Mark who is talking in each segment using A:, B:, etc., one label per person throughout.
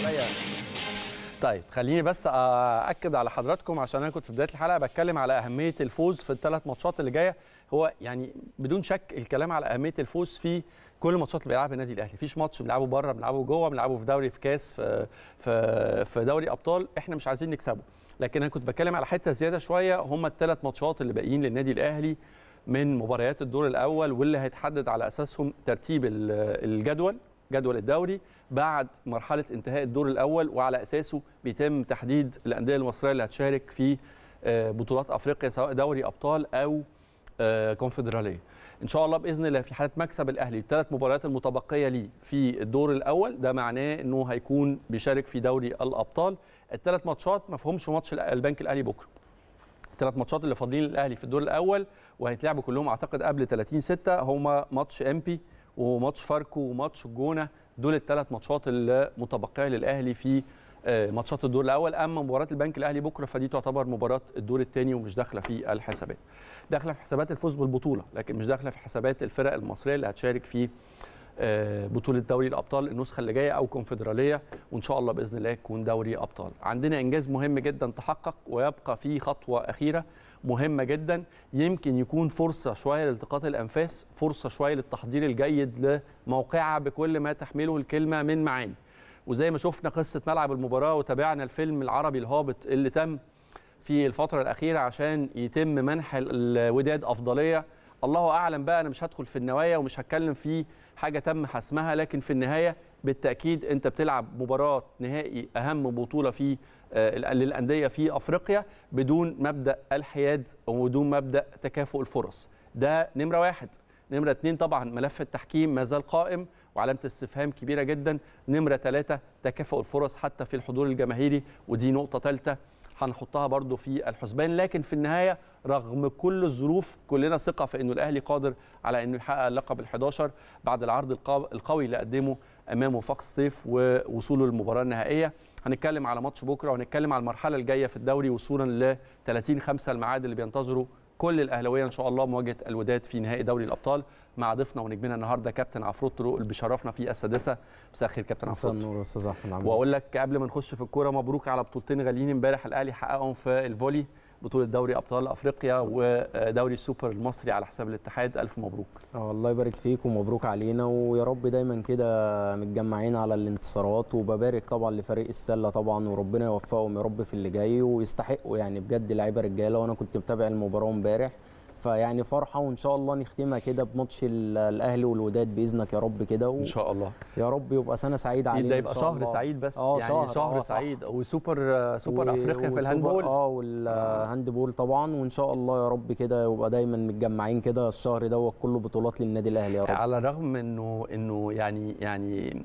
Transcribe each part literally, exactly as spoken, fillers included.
A: عليا. طيب خليني بس ااكد على حضراتكم، عشان انا كنت في بدايه الحلقه بتكلم على اهميه الفوز في الثلاث ماتشات اللي جايه. هو يعني بدون شك الكلام على اهميه الفوز في كل الماتشات اللي بيلعبها النادي الاهلي. مفيش ماتش بنلعبه بره، بنلعبه جوه، بنلعبه في دوري، في كاس، في في في دوري ابطال، احنا مش عايزين نكسبه. لكن انا كنت بتكلم على حته زياده شويه، هم الثلاث ماتشات اللي باقيين للنادي الاهلي من مباريات الدور الاول، واللي هيتحدد على اساسهم ترتيب الجدول، جدول الدوري بعد مرحله انتهاء الدور الاول، وعلى اساسه بيتم تحديد الانديه المصريه اللي هتشارك في بطولات افريقيا سواء دوري ابطال او كونفدراليه. ان شاء الله باذن الله في حاله مكسب الاهلي الثلاث مباريات المتبقيه ليه في الدور الاول، ده معناه انه هيكون بيشارك في دوري الابطال. الثلاث ماتشات ما فيهمش ماتش البنك الاهلي بكره. الثلاث ماتشات اللي فاضلين للاهلي في الدور الاول وهيتلعبوا كلهم اعتقد قبل ثلاثين ستة هما ماتش امبي وماتش فاركو وماتش الجونه. دول الثلاث ماتشات اللي متبقيه للاهلي في ماتشات الدور الاول. اما مباراه البنك الاهلي بكره فدي تعتبر مباراه الدور الثاني ومش داخله في الحسابات. داخله في حسابات الفوز بالبطوله، لكن مش داخله في حسابات الفرق المصريه اللي هتشارك في بطوله دوري الابطال النسخه اللي جايه او كونفدراليه، وان شاء الله باذن الله يكون دوري ابطال. عندنا انجاز مهم جدا تحقق، ويبقى في خطوه اخيره مهمه جدا، يمكن يكون فرصه شويه لالتقاط الانفاس، فرصه شويه للتحضير الجيد لموقعها بكل ما تحمله الكلمه من معاني. وزي ما شفنا قصه ملعب المباراه وتابعنا الفيلم العربي الهابط اللي تم في الفتره الاخيره عشان يتم منح الوداد افضليه، الله اعلم بقى. انا مش هدخل في النوايا ومش هتكلم في حاجه تم حسمها، لكن في النهايه بالتاكيد انت بتلعب مباراه نهائي اهم بطوله في للانديه في افريقيا بدون مبدا الحياد وبدون مبدا تكافؤ الفرص. ده نمره واحد. نمره اثنين طبعا ملف التحكيم ما زال قائم وعلامه استفهام كبيره جدا. نمره ثلاثه تكافؤ الفرص حتى في الحضور الجماهيري، ودي نقطه ثالثه هنحطها برضو في الحسبان. لكن في النهايه رغم كل الظروف كلنا ثقه في انه الاهلي قادر على انه يحقق اللقب الحداشر بعد العرض القوي اللي قدمه امام وفاق سطيف ووصوله للمباراه النهائيه. هنتكلم على ماتش بكره وهنتكلم على المرحله الجايه في الدوري وصولا ل ثلاثين خمسة الميعاد اللي بينتظروا كل الاهلاويه ان شاء الله مواجهه الوداد في نهائي دوري الابطال مع ضيفنا ونجمنا النهارده كابتن عفروتو اللي بيشرفنا في السادسه. مساء الخير كابتن عفروتو.
B: مساء النور استاذ احمد.
A: واقول لك قبل ما نخش في الكوره مبروك على بطولتين غاليين امبارح الاهلي حققهم في الفولي، بطوله دوري ابطال افريقيا ودوري السوبر المصري على حساب الاتحاد. الف مبروك.
B: اه الله يبارك فيك ومبروك علينا، ويا رب دايما كده متجمعين على الانتصارات. وببارك طبعا لفريق السله طبعا، وربنا يوفقهم يا رب في اللي جاي ويستحقوا يعني بجد لعيبه رجاله. وانا كنت متابع المباراه امبارح، فيعني فرحه وان شاء الله نختمها كده بماتش الاهلي والوداد باذنك يا رب كده و...
A: ان شاء الله
B: يا رب يبقى سنه سعيده علينا.
A: ده يبقى شهر الله. سعيد بس
B: آه
A: يعني
B: شهر,
A: شهر
B: آه
A: سعيد وسوبر سوبر
B: و...
A: افريقيا في الهاندبول.
B: اه والهاندبول طبعا، وان شاء الله يا رب كده يبقى دايما متجمعين كده الشهر دوت كله بطولات للنادي الاهلي يا رب.
A: على الرغم انه انه يعني يعني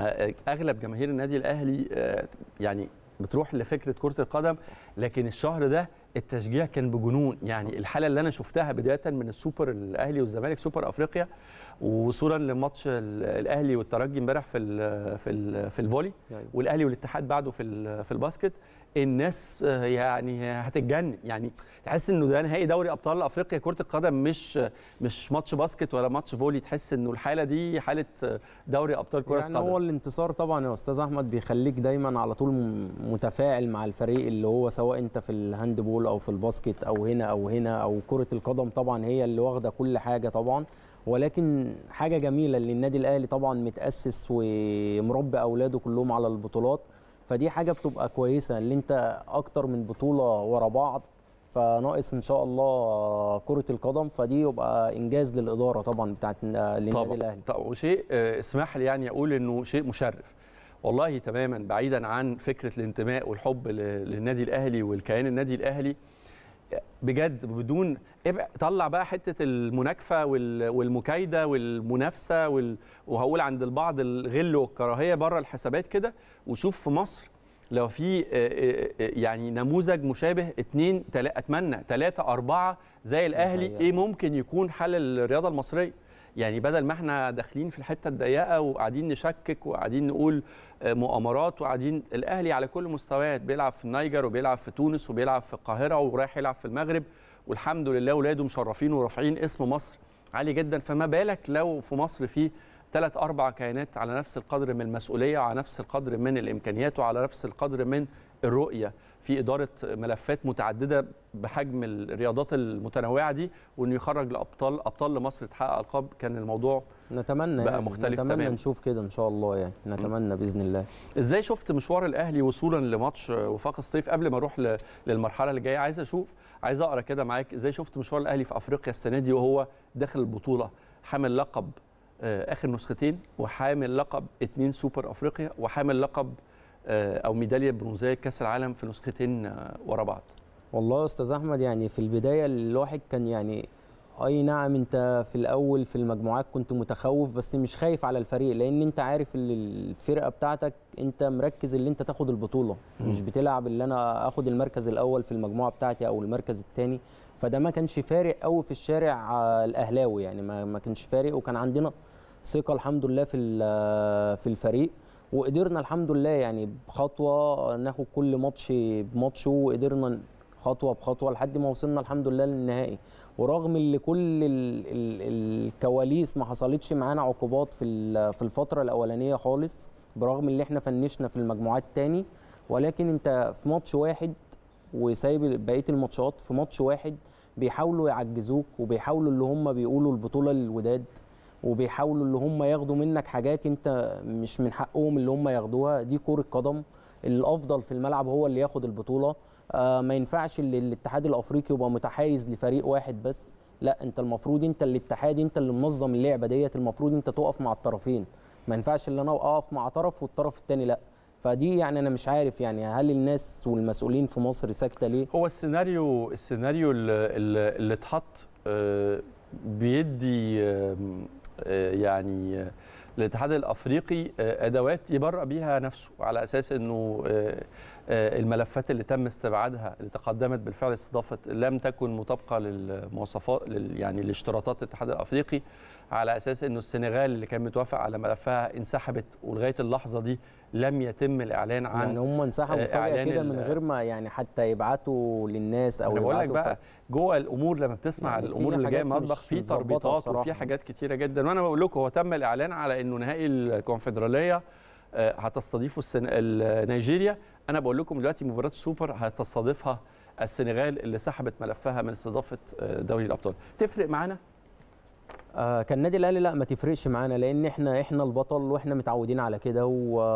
A: اغلب جماهير النادي الاهلي يعني بتروح لفكره كره القدم، لكن الشهر ده التشجيع كان بجنون. يعني الحاله اللي انا شفتها بدايه من السوبر الاهلي والزمالك سوبر افريقيا، ووصولا لماتش الاهلي والترجي امبارح في ال في ال في الفولي، والاهلي والاتحاد بعده في في الباسكت، الناس يعني هتتجنن. يعني تحس انه ده نهائي دوري ابطال افريقيا كره القدم، مش مش ماتش باسكت ولا ماتش فولي. تحس انه الحاله دي حاله دوري ابطال كره
B: يعني
A: قدم.
B: هو الانتصار طبعا يا استاذ احمد بيخليك دايما على طول متفاعل مع الفريق اللي هو سواء انت في الهاندبول او في الباسكت او هنا او هنا او كره القدم. طبعا هي اللي واخده كل حاجه طبعا، ولكن حاجه جميله ان النادي الاهلي طبعا متاسس ومربي اولاده كلهم على البطولات، فدي حاجه بتبقى كويسه اللي انت اكتر من بطوله ورا بعض، فناقص ان شاء الله كره القدم، فدي يبقى انجاز للاداره طبعا بتاعت النادي الاهلي.
A: طبعا وشيء اسمح لي يعني اقول انه شيء مشرف والله تماما، بعيدا عن فكره الانتماء والحب للنادي الاهلي والكيان النادي الاهلي بجد، بدون طلع بقى حته المناكفه والمكايده والمنافسه وال... وهقول عند البعض الغل والكراهيه بره الحسابات كده، وشوف في مصر لو في يعني نموذج مشابه اتنين تلا... اتمنى ثلاثه اربعه زي الاهلي، ايه ممكن يكون حل الرياضه المصريه. يعني بدل ما احنا داخلين في الحته الضيقه وقاعدين نشكك وقاعدين نقول مؤامرات، وقاعدين الاهلي على كل المستويات بيلعب في النيجر وبيلعب في تونس وبيلعب في القاهره ورايح يلعب في المغرب، والحمد لله ولاده مشرفين ورافعين اسم مصر عالي جدا. فما بالك لو في مصر في ثلاث اربع كيانات على نفس القدر من المسؤوليه وعلى نفس القدر من الامكانيات وعلى نفس القدر من الرؤيه في اداره ملفات متعدده بحجم الرياضات المتنوعه دي، وانه يخرج لابطال ابطال لمصر تحقق القاب. كان الموضوع
B: نتمنى
A: بقى
B: يعني
A: مختلف
B: نتمنى
A: تمام.
B: نشوف كده ان شاء الله يعني، نتمنى باذن الله.
A: ازاي شفت مشوار الاهلي وصولا لماتش وفاق الصيف؟ قبل ما اروح للمرحله اللي جايه عايز اشوف عايز اقرا كده معاك ازاي شفت مشوار الاهلي في افريقيا السنه دي وهو داخل البطوله، حامل لقب اخر نسختين، وحامل لقب اتنين سوبر افريقيا، وحامل لقب او ميداليه برونزيه كاس العالم في نسختين ورا بعض.
B: والله يا استاذ احمد يعني في البدايه الواحد كان يعني اي نعم، انت في الاول في المجموعات كنت متخوف، بس مش خايف على الفريق، لان انت عارف ان الفرقه بتاعتك انت مركز اللي انت تاخد البطوله، م. مش بتلعب اللي انا اخد المركز الاول في المجموعه بتاعتي او المركز الثاني. فده ما كانش فارق قوي في الشارع الاهلاوي يعني، ما ما كانش فارق، وكان عندنا ثقه الحمد لله في في الفريق، وقدرنا الحمد لله يعني بخطوه ناخد كل ماتش بماتشه، وقدرنا خطوه بخطوه لحد ما وصلنا الحمد لله للنهائي. ورغم اللي كل ال ال الكواليس ما حصلتش معانا عقوبات في في الفتره الاولانيه خالص، برغم اللي احنا فنشنا في المجموعات تاني، ولكن انت في ماتش واحد وسايب بقيه الماتشات، في ماتش واحد بيحاولوا يعجزوك، وبيحاولوا اللي هم بيقولوا البطوله للوداد، وبيحاولوا اللي هم ياخدوا منك حاجات انت مش من حقهم اللي هم ياخدوها. دي كرة قدم، الافضل في الملعب هو اللي ياخد البطوله. آه ما ينفعش اللي الاتحاد الافريقي يبقى متحيز لفريق واحد بس، لا انت المفروض انت الاتحاد انت اللي منظم اللعبه ديت، المفروض انت تقف مع الطرفين، ما ينفعش اللي انا اقف مع طرف والطرف الثاني لا. فدي يعني انا مش عارف يعني هل الناس والمسؤولين في مصر ساكته ليه؟
A: هو السيناريو السيناريو اللي, اللي اتحط آه بيدي آه يعني الاتحاد الافريقي ادوات يبرأ بيها نفسه، على اساس انه الملفات اللي تم استبعادها اللي تقدمت بالفعل استضافه لم تكن مطابقه للمواصفات يعني لاشتراطات الاتحاد الافريقي، على اساس انه السنغال اللي كان متوافق على ملفها انسحبت، ولغايه اللحظه دي لم يتم الاعلان عن
B: يعني هم انسحبوا فجاه كده من غير ما يعني حتى يبعتوا للناس او
A: انا بقول لك بقى
B: ف...
A: جوه الامور لما بتسمع يعني الامور اللي جايه مطبخ في تربيطات وفي حاجات كتيره جدا. وانا بقول لكم هو تم الاعلان على انه نهائي الكونفدراليه هتستضيفه نيجيريا. انا بقول لكم دلوقتي مباراه السوبر هتستضيفها السنغال اللي سحبت ملفها من استضافه دوري الابطال. تفرق معانا؟
B: آه كان النادي الاهلي لا ما تفرقش معانا، لان احنا احنا البطل واحنا متعودين على كده،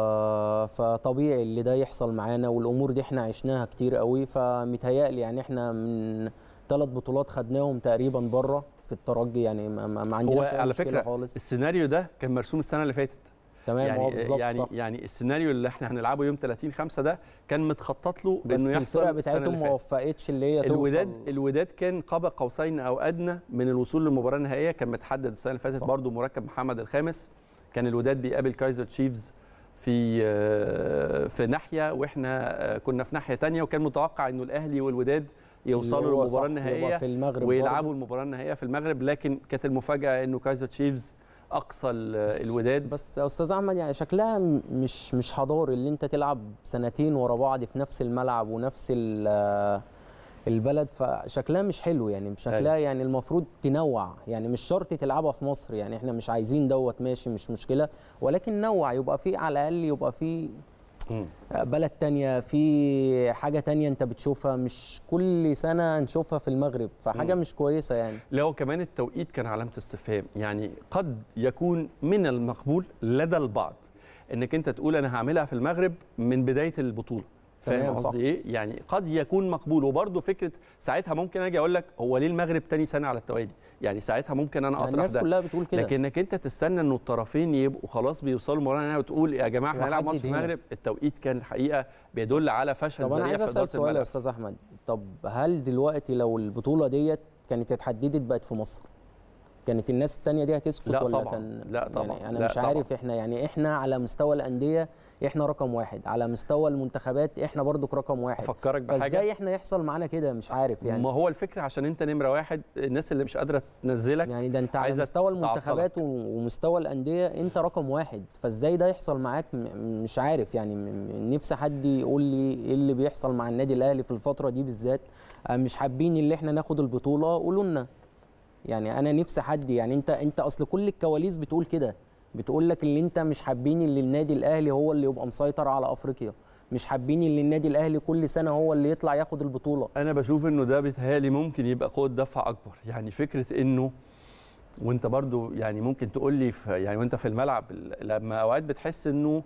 B: فطبيعي اللي ده يحصل معانا، والامور دي احنا عشناها كتير قوي. فمتهيألي يعني احنا من ثلاث بطولات خدناهم تقريبا بره في الترجي، يعني ما, ما عندناش اي مشكله خالص.
A: السيناريو ده كان مرسوم السنه اللي فاتت
B: تمام،
A: يعني
B: هو بالظبط
A: يعني
B: صح.
A: يعني السيناريو اللي احنا هنلعبه يوم ثلاثين خمسة ده كان متخطط له انه يحصل.
B: بس الفرقه بتاعتهم ما وفقتش اللي هي توصل.
A: الوداد الوداد كان قاب قوسين او ادنى من الوصول للمباراه النهائيه، كان متحدد السنه اللي فاتت برضه مركب محمد الخامس. كان الوداد بيقابل كايزر تشيفز في في ناحيه واحنا كنا في ناحيه ثانيه، وكان متوقع انه الاهلي والوداد يوصلوا للمباراه النهائيه
B: في المغرب
A: ويلعبوا المباراه النهائيه في المغرب، لكن كانت المفاجاه انه كايزر تشيفز اقصى الوداد.
B: بس يا استاذ احمد يعني شكلها مش مش حضاري اللي انت تلعب سنتين ورا بعض في نفس الملعب ونفس البلد، فشكلها مش حلو يعني، شكلها يعني المفروض تنوع، يعني مش شرط تلعبها في مصر، يعني احنا مش عايزين دوت ماشي مش مشكله، ولكن نوع، يبقى في على الاقل يبقى في بلد تانية، في حاجة تانية انت بتشوفها، مش كل سنة نشوفها في المغرب، فحاجة مم. مش كويسة يعني.
A: لا وكمان التوقيت كان علامة استفهام، يعني قد يكون من المقبول لدى البعض انك انت تقول انا هعملها في المغرب من بداية البطولة، فاهم قصدي ايه؟ يعني قد يكون مقبول، وبرده فكره ساعتها ممكن اجي اقول لك هو ليه المغرب تاني سنه على التوالي؟ يعني ساعتها ممكن انا اطرح
B: يعني الناس
A: ده،
B: كلها بتقول كده،
A: لكنك انت تستنى انه الطرفين يبقوا خلاص بيوصلوا المباراه النهائيه وتقول يا جماعه احنا هنلعب ماتش في المغرب. التوقيت كان الحقيقه بيدل على فشل ذريع.
B: طب انا عايز اسال سؤال يا استاذ احمد، طب هل دلوقتي لو البطوله ديت كانت اتحددت بقت في مصر، كانت الناس الثانيه دي هتسكت
A: لا
B: ولا
A: طبعًا.
B: كان؟
A: لا طبعا
B: يعني انا
A: لا
B: مش
A: طبعًا.
B: عارف، احنا يعني احنا على مستوى الانديه احنا رقم واحد، على مستوى المنتخبات احنا برضك رقم واحد،
A: افكرك بحاجه،
B: فازاي احنا يحصل معانا كده؟ مش عارف يعني.
A: ما هو الفكره عشان انت نمره واحد، الناس اللي مش قادره تنزلك
B: يعني ده انت على مستوى المنتخبات ومستوى الانديه انت رقم واحد، فازاي ده يحصل معاك؟ مش عارف يعني. نفسي حد يقول لي ايه اللي بيحصل مع النادي الاهلي في الفتره دي بالذات، مش حابين اللي احنا ناخد البطوله، قولوا لنا يعني. انا نفسي حد يعني، انت انت اصل كل الكواليس بتقول كده، بتقول لك اللي انت مش حابين اللي النادي الاهلي هو اللي يبقى مسيطر على افريقيا، مش حابين اللي النادي الاهلي كل سنه هو اللي يطلع ياخد البطوله.
A: انا بشوف انه ده بيتهيألي ممكن يبقى قوه دفع اكبر، يعني فكره انه وانت برضو يعني ممكن تقول لي يعني وانت في الملعب لما اوقات بتحس انه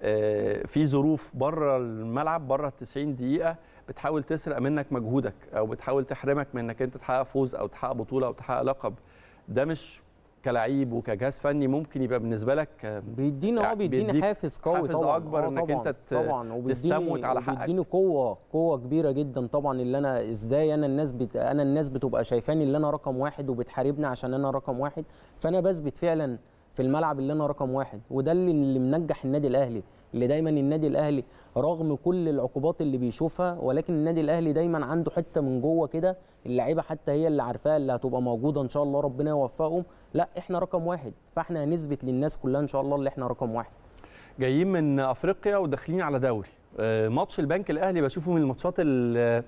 A: في ظروف بره الملعب بره ال تسعين دقيقه بتحاول تسرق منك مجهودك او بتحاول تحرمك من انك انت تحقق فوز او تحقق بطوله او تحقق لقب، ده مش كلاعب وكجهاز فني ممكن يبقى بالنسبه لك
B: بيدينا اه بيديني حافز قوي
A: حافز
B: طبعا
A: اكبر انك
B: طبعًا
A: انت
B: طبعا
A: تستموت على حقك،
B: وبيديني قوه قوه كبيره جدا طبعا. اللي انا ازاي انا الناس بت... انا الناس بتبقى شايفاني اللي انا رقم واحد وبتحاربني عشان انا رقم واحد، فانا بثبت فعلا في الملعب اللي انا رقم واحد. وده اللي, اللي منجح النادي الاهلي، اللي دايما النادي الاهلي رغم كل العقوبات اللي بيشوفها ولكن النادي الاهلي دايما عنده حته من جوه كده، اللعيبه حتى هي اللي عارفاها اللي هتبقى موجوده ان شاء الله ربنا يوفقهم، لا احنا رقم واحد، فاحنا هنثبت للناس كلها ان شاء الله اللي احنا رقم واحد.
A: جايين من افريقيا وداخلين على دوري، ماتش البنك الاهلي بشوفه من الماتشات اللي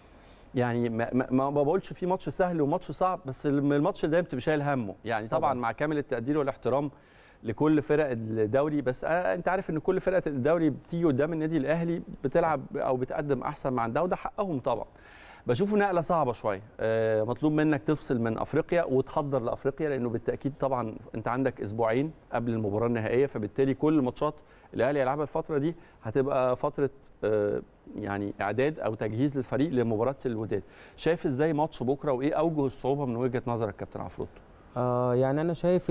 A: يعني ما, ما, ما بقولش فيه ماتش سهل وماتش صعب، بس الماتش ده بتبقى شايل همه يعني طبعا, طبعا مع كامل التقدير والاحترام لكل فرق الدوري، بس انت عارف ان كل فرقه الدوري بتيجي قدام النادي الاهلي بتلعب او بتقدم احسن ما عندها وده حقهم طبعا. بشوفه نقله صعبه شويه، مطلوب منك تفصل من افريقيا وتحضر لافريقيا لانه بالتاكيد طبعا انت عندك اسبوعين قبل المباراه النهائيه، فبالتالي كل الماتشات الاهلي هيلعبها الفتره دي هتبقى فتره يعني اعداد او تجهيز للفريق لمباراه الوداد. شايف ازاي ماتش بكره وايه اوجه الصعوبه من وجهه نظرك كابتن عفروتو؟
B: آه يعني انا شايف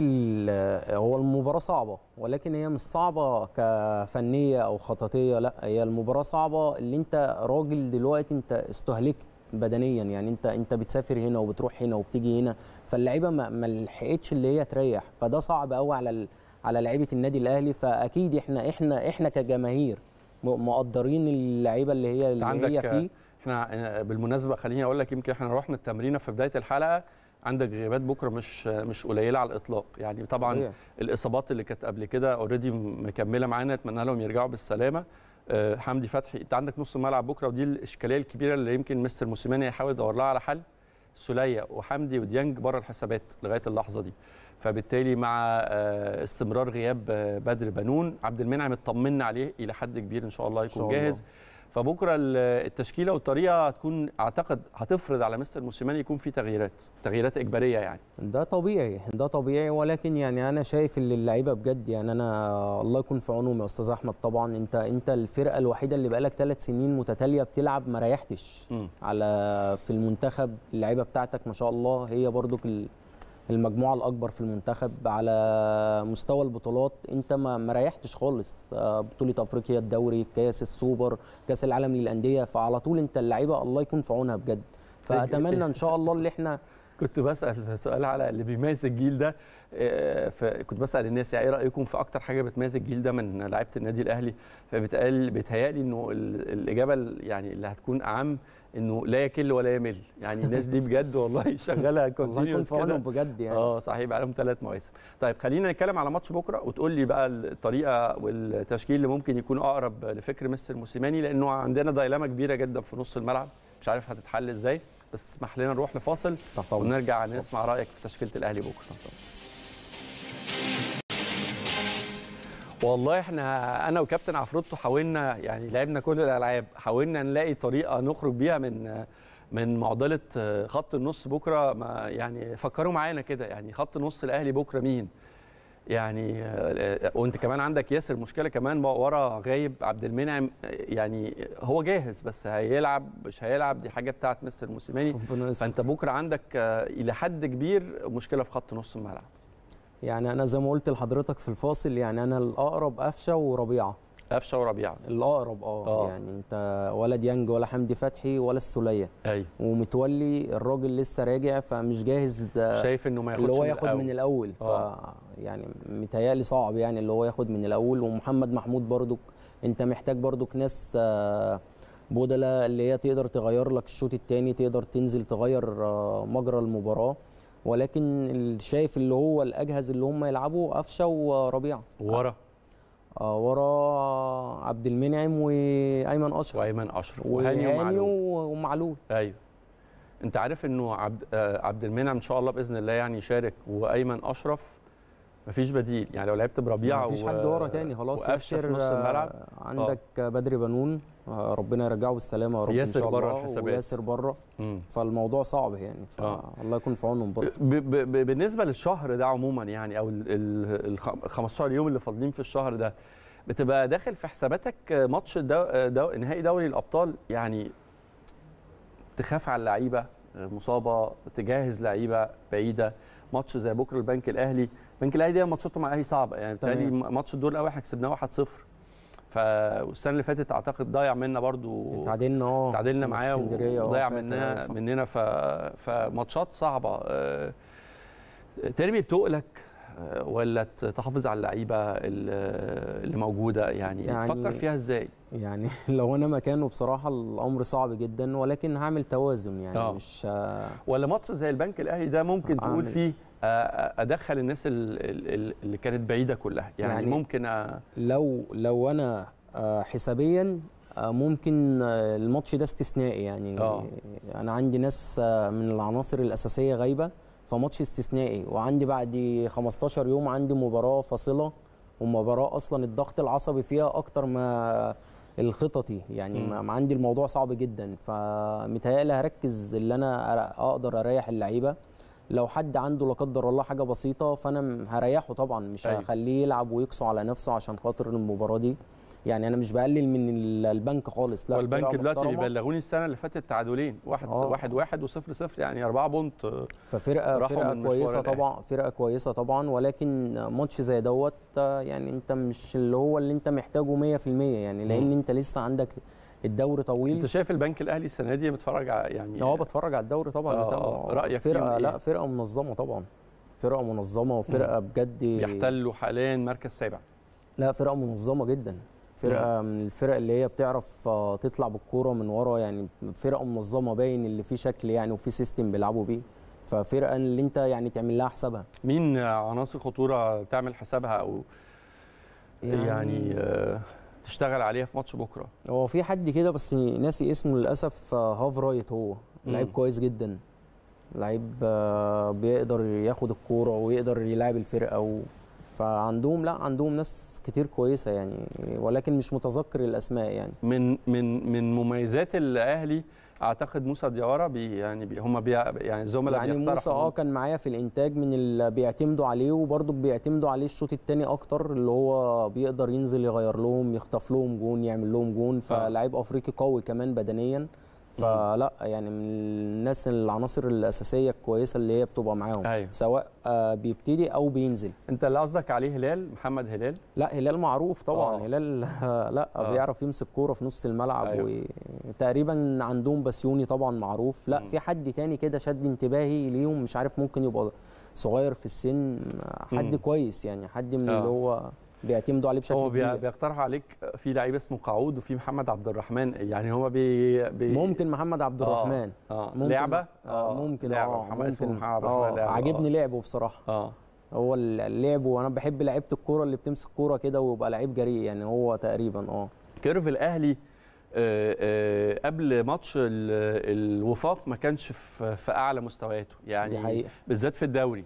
B: هو المباراه صعبه ولكن هي مش صعبه كفنيه او خططيه، لا هي المباراه صعبه اللي انت راجل دلوقتي انت استهلكت بدنيا، يعني انت انت بتسافر هنا وبتروح هنا وبتيجي هنا، فاللعيبه ما لحقتش اللي هي تريح، فده صعب قوي على على لعيبه النادي الاهلي. فاكيد احنا احنا احنا كجماهير مقدرين اللعيبه اللي هي اللي هي فيه.
A: احنا بالمناسبه خليني اقول لك يمكن احنا رحنا التمرينه في بدايه الحلقه، عندك غيابات بكره مش مش قليله على الاطلاق، يعني طبعا طبيعي. الاصابات اللي كانت قبل كده اوريدي مكمله معانا، اتمنى لهم يرجعوا بالسلامه. أه حمدي فتحي، انت عندك نص الملعب بكره ودي الاشكاليه الكبيره اللي يمكن مستر موسيماني يحاول يدور لها على حل. سوليه وحمدي وديانج بره الحسابات لغايه اللحظه دي، فبالتالي مع أه استمرار غياب بدر بنون، عبد المنعم اطمنا عليه الى حد كبير ان شاء الله يكون جاهز. فبكره التشكيله والطريقه هتكون اعتقد هتفرض على مستر موسيماني يكون في تغييرات تغييرات اجباريه، يعني
B: ده طبيعي ده طبيعي ولكن يعني انا شايف ان اللعيبه بجد يعني انا الله يكون في عونهم يا استاذ احمد. طبعا انت انت الفرقه الوحيده اللي بقالك ثلاث سنين متتاليه بتلعب ما ريحتش م. على في المنتخب، اللعيبه بتاعتك ما شاء الله هي برضك المجموعه الاكبر في المنتخب، على مستوى البطولات انت ما ما ريحتش خالص، بطوله افريقيا، الدوري، كاس السوبر، كاس العالم للانديه، فعلى طول انت اللعيبه الله يكون في عونها بجد. فاتمنى ان شاء الله اللي احنا
A: كنت بسال سؤال على اللي بيميز الجيل ده، كنت بسال الناس يعني ايه رايكم في اكتر حاجه بتميز الجيل ده من لعيبه النادي الاهلي، فبتقال بيتهيألي انه الاجابه يعني اللي هتكون اعم انه لا يكل ولا يمل، يعني الناس دي بجد والله شغاله كونتينيوس
B: الله يكون في عونهم بجد يعني.
A: اه صحيح بقى لهم ثلاث مواسم. طيب خلينا نتكلم على ماتش بكره وتقول لي بقى الطريقه والتشكيل اللي ممكن يكون اقرب لفكر مستر موسيماني، لانه عندنا دايلاما كبيره جدا في نص الملعب مش عارف هتتحل ازاي، بس اسمح لنا نروح لفاصل ونرجع نسمع رايك في تشكيله الاهلي بكره. والله احنا انا وكابتن عفروتو حاولنا يعني لعبنا كل الالعاب، حاولنا نلاقي طريقه نخرج بيها من من معضله خط النص بكره، ما يعني فكروا معانا كده، يعني خط نص الاهلي بكره مين؟ يعني وانت كمان عندك ياسر مشكله كمان ورا غايب، عبد المنعم يعني هو جاهز بس هيلعب مش هيلعب دي حاجه بتاعت مستر موسيماني، فانت بكره عندك الى حد كبير مشكله في خط نص الملعب.
B: يعني انا زي ما قلت لحضرتك في الفاصل يعني انا الاقرب قفشه وربيعه.
A: قفشه وربيعه
B: الاقرب اه, آه. يعني انت ولا ديانج ولا حمدي فتحي ولا السوليه.
A: ايوه
B: ومتولي الراجل لسه راجع فمش جاهز،
A: شايف انه ما ياخدش
B: اللي هو ياخد
A: من
B: من الاول, ف يعني متهيألي صعب يعني اللي هو ياخد من الاول. ومحمد محمود برضك انت محتاج برضك ناس بدلاء اللي هي تقدر تغير لك الشوط الثاني، تقدر تنزل تغير مجرى المباراه، ولكن شايف اللي هو الاجهز اللي هم يلعبوا قفشه وربيعه.
A: ورا
B: آه ورا عبد المنعم وايمن اشرف
A: وايمن اشرف
B: وهاني ومعلول ومعلول
A: ايوه انت عارف انه عبد آه عبد المنعم ان شاء الله باذن الله يعني يشارك، وايمن اشرف مفيش بديل يعني، لو لعبت بربيعه
B: مفيش حد ورا تاني خلاص.
A: ياسر في نص الملعب،
B: عندك أوه. بدري بنون ربنا يرجعه بالسلامه يا رب ان شاء الله، وياسر بره، فالموضوع صعب يعني، فالله يكون في عونهم برضه.
A: بالنسبه للشهر ده عموما يعني، او ال خمستاشر يوم اللي فاضلين في الشهر ده، بتبقى داخل في حساباتك ماتش دو دو نهائي دوري الابطال يعني، تخاف على اللعيبه مصابه، تجهز لعيبه بعيده، ماتش زي بكره البنك الاهلي، البنك الاهلي ده ماتشاته مع الاهلي صعبه يعني، بالتالي ماتش الدور الاول احنا كسبناه واحد صفر، فالسنه اللي فاتت اعتقد ضيع منا برضو،
B: تعادلنا اه
A: تعادلنا معاه وضيع مننا مننا ف... فماتشات صعبه. ترمي بتقلك ولا تحافظ على اللعيبه اللي موجوده يعني, يعني تفكر فيها ازاي؟
B: يعني لو انا مكانه بصراحه الامر صعب جدا، ولكن هعمل توازن يعني أوه. مش
A: ولا ماتش زي البنك الاهلي ده ممكن تقول فيه ادخل الناس اللي كانت بعيده كلها يعني, يعني ممكن أ...
B: لو لو انا حسابيا ممكن الماتش ده استثنائي يعني أوه. انا عندي ناس من العناصر الاساسيه غايبه، فماتش استثنائي، وعندي بعد خمستاشر يوم عندي مباراه فاصله، ومباراه اصلا الضغط العصبي فيها اكتر ما الخططي يعني م. عندي الموضوع صعب جدا، فمتهيألي هركز اللي انا اقدر اريح اللعيبه. لو حد عنده لا قدر الله حاجه بسيطه فانا هريحه طبعا، مش أيوه. هخليه يلعب ويقسو على نفسه عشان خاطر المباراه دي يعني. انا مش بقلل من البنك خالص، لا
A: والبنك دلوقتي بيبلغوني السنه اللي فاتت تعادلين واحد أوه. واحد واحد وصفر صفر يعني أربعة بونت،
B: ففرقه فرقه كويسه طبعا، فرقه كويسه طبعا، ولكن ماتش زي دوت يعني انت مش اللي هو اللي انت محتاجه مية في المية يعني، لان م. انت لسه عندك الدوري طويل.
A: انت شايف البنك الاهلي السنه دي بتفرج يعني؟
B: اه بتفرج على الدوري طبعا.
A: اه رايك
B: فرقه لا فرقه منظمه طبعا، فرقه منظمه وفرقه م. بجد
A: يحتلوا حاليا مركز سابع.
B: لا فرقه منظمه جدا، فرقه من الفرق اللي هي بتعرف تطلع بالكوره من ورا يعني، فرقه منظمه باين اللي فيه شكل يعني وفي سيستم بيلعبوا بيه، ففرقه اللي انت يعني تعمل لها حسابها.
A: مين عناصر خطوره تعمل حسابها او يعني, يعني آه تشتغل عليها في ماتش بكره؟
B: هو في حد كده بس ناسي اسمه للاسف، هاف رايت، هو لعيب كويس جدا، لعيب آه بيقدر ياخد الكوره ويقدر يلعب الفرقه و... فعندهم لا عندهم ناس كتير كويسه يعني، ولكن مش متذكر الاسماء يعني.
A: من من من مميزات الاهلي اعتقد موسى ديارة بي يعني بي هم بي يعني الزملاء
B: يعني موسى اه كان معايا في الانتاج من اللي بيعتمدوا عليه، وبرده بيعتمدوا عليه الشوط الثاني اكتر، اللي هو بيقدر ينزل يغير لهم، يخطف لهم جون، يعمل لهم جون، فلاعب افريقي قوي كمان بدنيا، فلا يعني من الناس العناصر الاساسيه الكويسه اللي هي بتبقى معاهم.
A: أيوة.
B: سواء بيبتدي او بينزل.
A: انت اللي قصدك عليه هلال، محمد هلال؟
B: لا هلال معروف طبعا. أوه. هلال لا أوه. بيعرف يمسك كوره في نص الملعب. أيوة. وتقريبا عندهم بسيوني طبعا معروف. لا م. في حد تاني كده شد انتباهي ليهم، مش عارف ممكن يبقى صغير في السن، حد م. كويس يعني، حد من أوه. اللي هو بيعتمدوا عليه بشكل كبير.
A: هو بيقترح عليك في لعيب اسمه قعود وفي محمد عبد الرحمن، يعني هو بي, بي
B: ممكن محمد عبد الرحمن
A: اه, آه. ممكن لعبه
B: اه ممكن
A: لعبة. اه محمد اسمه محمد عبد الرحمن،
B: عاجبني لعبه بصراحه.
A: اه
B: هو اللعب، وانا بحب لعيبه الكوره اللي بتمسك كوره كده ويبقى لعيب جريء يعني، هو تقريبا اه
A: كيرف الاهلي آه آه قبل ماتش الوفاق ما كانش في, في اعلى مستوياته يعني، بالذات في الدوري.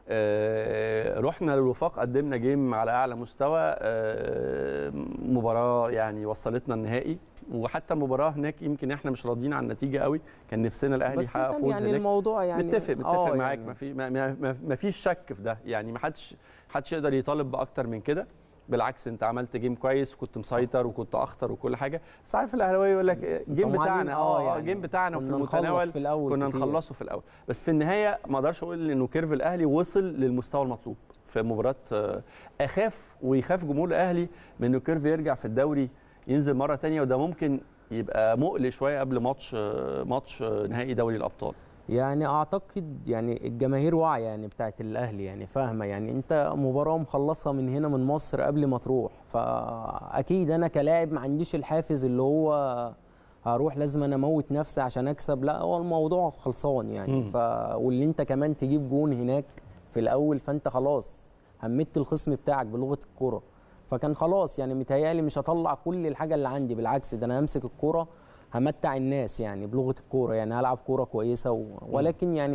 A: آه رحنا للوفاق قدمنا جيم على اعلى مستوى، آه مباراه يعني وصلتنا النهائي، وحتى المباراه هناك يمكن احنا مش راضيين عن النتيجه قوي، كان نفسنا الاهلي يحقق فوز
B: يعني
A: هناك.
B: الموضوع يعني
A: متفق متفق معاك
B: يعني.
A: ما في ما, ما, ما فيش شك في ده يعني، ما حدش حدش يقدر يطالب باكتر من كده، بالعكس انت عملت جيم كويس وكنت مسيطر وكنت اخطر وكل حاجه، بس عارف الاهلاويه يقول لك الجيم بتاعنا اه يعني الجيم بتاعنا في المتناول
B: في الأول
A: كنا
B: كتير.
A: نخلصه في الاول، بس في النهايه ما اقدرش اقول انه كيرف الاهلي وصل للمستوى المطلوب في مباراه. اخاف ويخاف جمهور الاهلي من انه كيرف يرجع في الدوري ينزل مره ثانيه، وده ممكن يبقى مقلق شويه قبل ماتش ماتش نهائي دوري الابطال.
B: يعني اعتقد يعني الجماهير واعيه يعني بتاعت الاهلي يعني فاهمه يعني، انت مباراه مخلصها من هنا من مصر قبل ما تروح، فاكيد انا كلاعب ما عنديش الحافز اللي هو هروح لازم انا اموت نفسي عشان اكسب، لا هو الموضوع خلصان يعني. ف واللي انت كمان تجيب جون هناك في الاول، فانت خلاص همت الخصم بتاعك بلغه الكوره، فكان خلاص يعني متهيألي مش هطلع كل الحاجه اللي عندي، بالعكس ده انا همسك الكوره همتع الناس يعني بلغه الكوره يعني، هلعب كوره كويسه و... ولكن يعني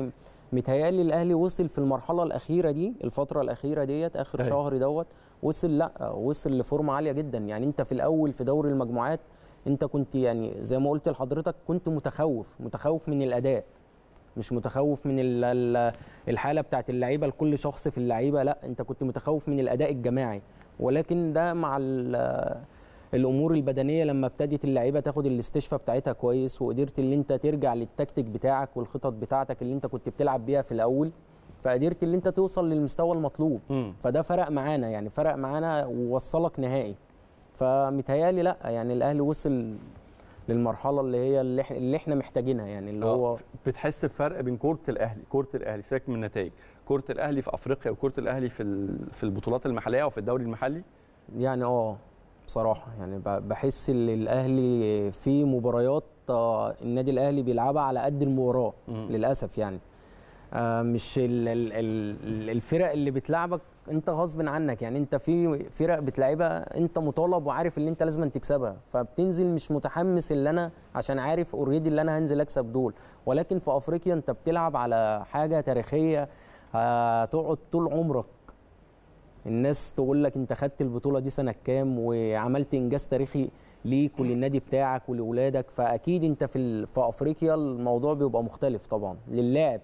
B: متهيألي الاهلي وصل في المرحله الاخيره دي، الفتره الاخيره ديت اخر
A: أيوة.
B: شهر دوت وصل، لا وصل لفورمه عاليه جدا. يعني انت في الاول في دوري المجموعات انت كنت يعني زي ما قلت لحضرتك كنت متخوف متخوف من الاداء، مش متخوف من ال- ال- الحاله بتاعت اللعيبه لكل شخص في اللعيبه، لا انت كنت متخوف من الاداء الجماعي. ولكن ده مع ال- الامور البدنيه لما ابتدت اللعيبه تاخد الاستشفاء بتاعتها كويس، وقدرت ان انت ترجع للتكتيك بتاعك والخطط بتاعتك اللي انت كنت بتلعب بيها في الاول، فقدرت ان انت توصل للمستوى المطلوب.
A: مم.
B: فده فرق معانا، يعني فرق معانا ووصلك نهائي. فمتهيالي لا يعني الاهلي وصل للمرحله اللي هي اللي إح- اللي احنا محتاجينها، يعني اللي هو
A: آه، بتحس بفرق بين كرة الأهلي، كرة الأهلي سيبك من النتائج، كرة الأهلي في أفريقيا وكرة الأهلي في ال- في البطولات المحلية أو في الدوري المحلي؟
B: يعني اه بصراحه يعني ب- بحس ان الاهلي في مباريات آه، النادي الاهلي بيلعبها على قد المباراه
A: مم.
B: للاسف. يعني آه، مش ال- ال- ال- الفرق اللي بتلعبك انت غصب عنك، يعني انت في فرق بتلعبها انت مطالب وعارف ان انت لازم تكسبها، فبتنزل مش متحمس اللي انا عشان عارف اوريدي اللي انا هنزل اكسب دول. ولكن في افريقيا انت بتلعب على حاجه تاريخيه هتقعد طول عمرك الناس تقول لك انت خدت البطوله دي سنه كام وعملت انجاز تاريخي ليك وللنادي بتاعك ولاولادك. فاكيد انت في ال- في افريقيا الموضوع بيبقى مختلف طبعا للاعب.